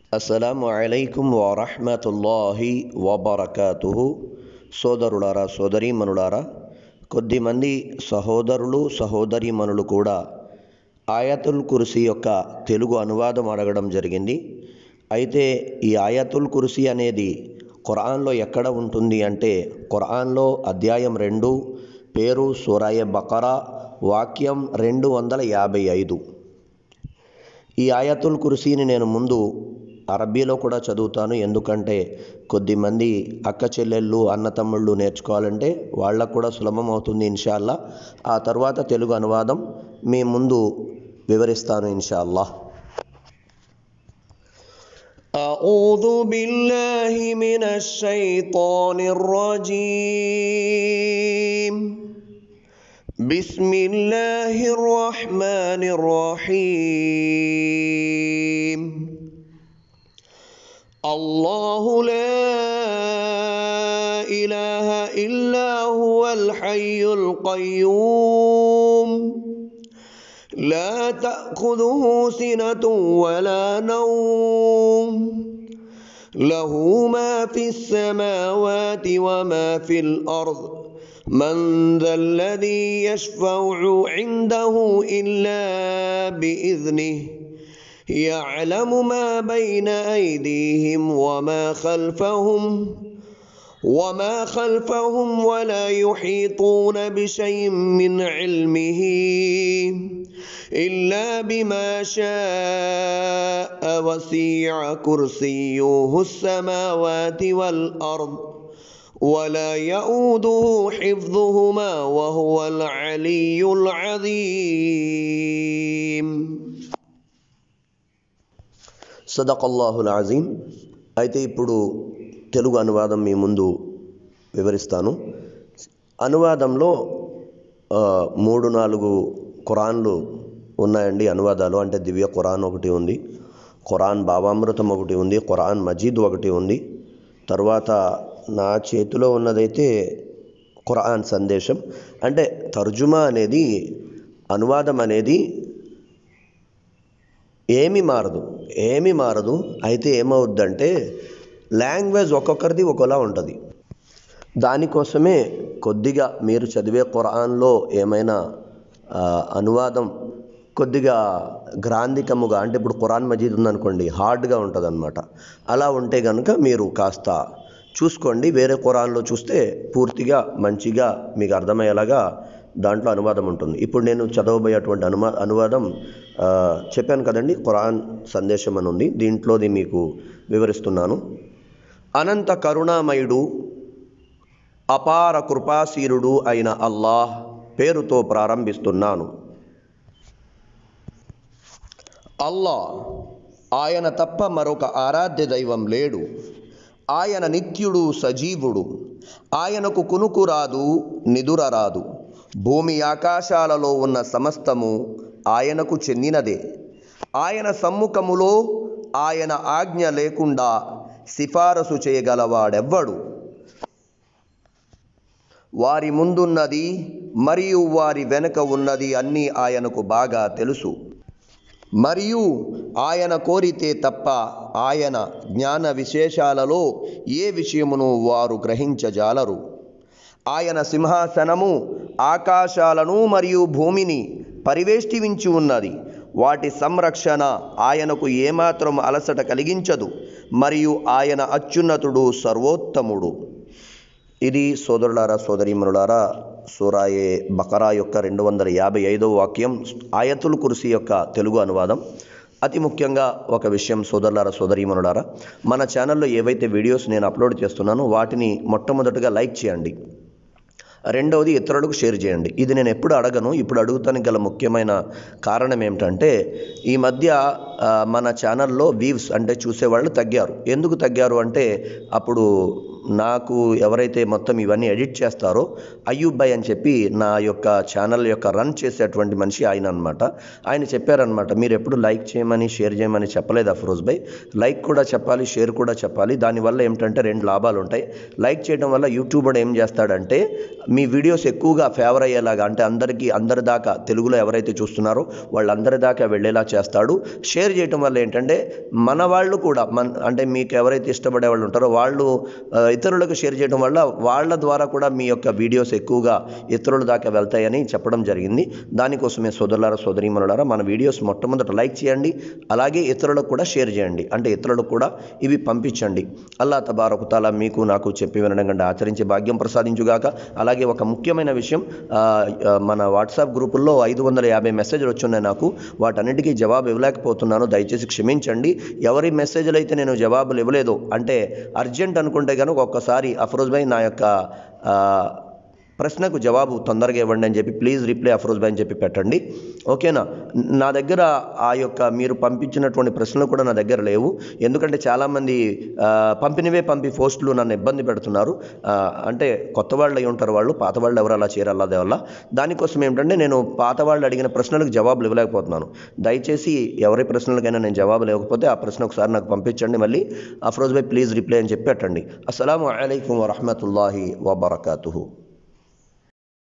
అస్సలాము అలైకుం వరహ్మతుల్లాహి వబరకాతుహు. సోదరులారా, సోదరీమణులారా, కొద్దిమంది సహోదరులు సహోదరీమణులు కూడా ఆయతుల్ కుర్సీ యొక్క తెలుగు అనువాదం అడగడం జరిగింది. అయితే ఈ ఆయతుల్ కుర్సీ అనేది ఖురాన్లో ఎక్కడ ఉంటుంది అంటే, ఖురాన్లో అధ్యాయం 2, పేరు సూరాయే బకరా, వాక్యం 255. ఈ ఆయతుల్ కుర్సీని నేను ముందు అరబీలో కూడా చదువుతాను, ఎందుకంటే కొద్దిమంది అక్క చెల్లెళ్ళు అన్నతమ్ముళ్ళు నేర్చుకోవాలంటే వాళ్ళకు కూడా సులభం అవుతుంది ఇన్షాల్లా. ఆ తర్వాత తెలుగు అనువాదం మీ ముందు వివరిస్తాను ఇన్షాల్లా. అఊదు బిల్లాహి మినష్ షైతానిర్ రజీమ్. బిస్మిల్లాహిర్ రహ్మానిర్ రహీమ్. అల్లాహు లా ఇలాహ ఇల్లా హువల్ హయ్యుల్ ఖయ్యూమ్. లా తఅఖుదుహు సినతున్ వలా నౌమ్. లహు మా ఫిస్ సమావాతి వమా ఫిల్ అర్ద్. మన్ దల్లదీ యష్ఫഉ ఇందహు ఇల్లా బిఇذ్నిహి. يعلم ما بين أيديهم وما خلفهم ولا يحيطون بشيء من علمه إلا بما شاء. وسع كرسيه السماوات والأرض ولا يؤوده حفظهما وهو العلي العظيم. సదకల్లాహుల్ అజీమ్. అయితే ఇప్పుడు తెలుగు అనువాదం మీ ముందు వివరిస్తాను. అనువాదంలో 3-4 ఖురాన్లు ఉన్నాయండి అనువాదాలు. అంటే దివ్య ఖురాన్ ఒకటి ఉంది, ఖురాన్ భావామృతం ఒకటి ఉంది, ఖురాన్ మజీద్ ఒకటి ఉంది. తర్వాత నా చేతిలో ఉన్నదైతే ఖురాన్ సందేశం. అంటే తర్జుమా అనేది, అనువాదం అనేది ఏమీ మారదు. అయితే ఏమవుద్దంటే, లాంగ్వేజ్ ఒక్కొక్కరిది ఒకలా ఉంటుంది. దానికోసమే కొద్దిగా మీరు చదివే ఖురాన్లో ఏమైనా అనువాదం కొద్దిగా గ్రాంధికముగా, అంటే ఇప్పుడు ఖురాన్ మజీద్ ఉందనుకోండి, హార్డ్గా ఉంటుంది అనమాట. అలా ఉంటే కనుక మీరు కాస్త చూసుకోండి. వేరే ఖురాన్లో చూస్తే పూర్తిగా మంచిగా మీకు అర్థమయ్యేలాగా దాంట్లో అనువాదం ఉంటుంది. ఇప్పుడు నేను చదవబోయేటువంటి అనువాదం చెప్పాను కదండి, ఖురాన్ సందేశం అని ఉంది. దీంట్లోది మీకు వివరిస్తున్నాను. అనంత కరుణామయుడు, అపార కృపాశీలుడు అయిన అల్లాహ్ పేరుతో ప్రారంభిస్తున్నాను. అల్లాహ్, ఆయన తప్ప మరొక ఆరాధ్య దైవం లేడు. ఆయన నిత్యుడు, సజీవుడు. ఆయనకు కునుకు రాదు, నిదుర రాదు. భూమి ఆకాశాలలో ఉన్న సమస్తము ఆయనకు చెందినదే. ఆయన సమ్ముఖములో ఆయన ఆజ్ఞ లేకుండా సిఫారసు చేయగలవాడెవ్వడు? వారి ముందున్నది మరియు వారి వెనుక ఉన్నది అన్నీ ఆయనకు బాగా తెలుసు. మరియు ఆయన కోరితే తప్ప ఆయన జ్ఞాన విశేషాలలో ఏ విషయమును వారు గ్రహించజాలరు. ఆయన సింహాసనము ఆకాశాలను మరియు భూమిని పరివేష్టించి ఉన్నది. వాటి సంరక్షణ ఆయనకు ఏమాత్రం అలసట కలిగించదు. మరియు ఆయన అత్యున్నతుడు, సర్వోత్తముడు. ఇది సోదరులారా, సోదరీమణులారా, సూరాయే బకరా యొక్క 255వ వాక్యం, ఆయతుల్ కుర్సీ యొక్క తెలుగు అనువాదం. అతి ముఖ్యంగా ఒక విషయం సోదరులారా, సోదరీమణులారా, మన ఛానల్లో ఏవైతే వీడియోస్ నేను అప్లోడ్ చేస్తున్నానో వాటిని మొట్టమొదటిగా లైక్ చేయండి. రెండవది, ఇతరులకు షేర్ చేయండి. ఇది నేను ఎప్పుడు అడగను, ఇప్పుడు అడుగుతానికి గల ముఖ్యమైన కారణం ఏమిటంటే, ఈ మధ్య మన ఛానల్లో వ్యూస్ అంటే చూసేవాళ్ళు తగ్గారు. ఎందుకు తగ్గారు అంటే, అప్పుడు నాకు ఎవరైతే మొత్తం ఇవన్నీ ఎడిట్ చేస్తారో అయ్యూబ్ భాయ్ అని చెప్పి నా యొక్క ఛానల్ యొక్క రన్ చేసేటువంటి మనిషి ఆయన అనమాట. ఆయన చెప్పారనమాట, మీరు ఎప్పుడు లైక్ చేయమని షేర్ చేయమని చెప్పలేదు అఫ్రోజ్ భాయ్, లైక్ కూడా చెప్పాలి షేర్ కూడా చెప్పాలి. దానివల్ల ఏమిటంటే 2 లాభాలు ఉంటాయి. లైక్ చేయడం వల్ల యూట్యూబర్ ఏం చేస్తాడంటే మీ వీడియోస్ ఎక్కువగా ఫేవర్ అయ్యేలాగా, అంటే అందరి దాకా తెలుగులో ఎవరైతే చూస్తున్నారో వాళ్ళందరి దాకా వెళ్ళేలా చేస్తాడు. షేర్ చేయడం వల్ల ఏంటంటే మన వాళ్ళు కూడా అంటే మీకు ఎవరైతే ఇష్టపడే వాళ్ళు ఉంటారో వాళ్ళు ఇతరులకు షేర్ చేయడం వల్ల వాళ్ళ ద్వారా కూడా మీ యొక్క వీడియోస్ ఎక్కువగా ఇతరుల దాకా వెళ్తాయని చెప్పడం జరిగింది. దానికోసమే సోదరులారా సోదరీమణులారా, మన వీడియోస్ మొట్టమొదట లైక్ చేయండి, అలాగే ఇతరులకు కూడా షేర్ చేయండి, అంటే ఇతరులకు కూడా ఇవి పంపించండి. అల్లాహ్ తబారక తఆలా మీకు నాకు చెప్పి వినడం కంటే ఆచరించే భాగ్యం ప్రసాదించుగాక. అలాగే ఒక ముఖ్యమైన విషయం, మన వాట్సాప్ గ్రూపుల్లో 550 మెసేజ్లు వచ్చున్నాయి నాకు, వాటన్నిటికీ జవాబు ఇవ్వలేకపోతున్నాను, దయచేసి క్షమించండి. ఎవరి మెసేజ్లు అయితే నేను జవాబులు ఇవ్వలేదు అంటే అర్జెంట్ అనుకుంటే కనుక ఒక్కసారి అఫ్రోజ్ భాయ్ నా యొక్క ప్రశ్నకు జవాబు తొందరగా ఇవ్వండి అని చెప్పి ప్లీజ్ రిప్లై అఫ్రోజ్ భాయ్ అని చెప్పి పెట్టండి, ఓకేనా. నా దగ్గర ఆ యొక్క మీరు పంపించినటువంటి ప్రశ్నలు కూడా నా దగ్గర లేవు, ఎందుకంటే చాలామంది పంపి పోస్టులు నన్ను ఇబ్బంది పెడుతున్నారు. అంటే కొత్త వాళ్ళు అయి ఉంటారు, వాళ్ళు పాత వాళ్ళు ఎవరు అలా చేయరు అల్లా దేవల్ల. దానికోసం ఏమిటంటే నేను పాత వాళ్ళు అడిగిన ప్రశ్నలకు జవాబులు ఇవ్వలేకపోతున్నాను. దయచేసి ఎవరి ప్రశ్నలకైనా నేను జవాబులు ఇవ్వకపోతే ఆ ప్రశ్న ఒకసారి నాకు పంపించండి, మళ్ళీ అఫ్రోజ్ భాయ్ ప్లీజ్ రిప్లై అని చెప్పి పెట్టండి. అస్సలాము అలైకుం వరహ్మతుల్లాహి వబరకాతుహు.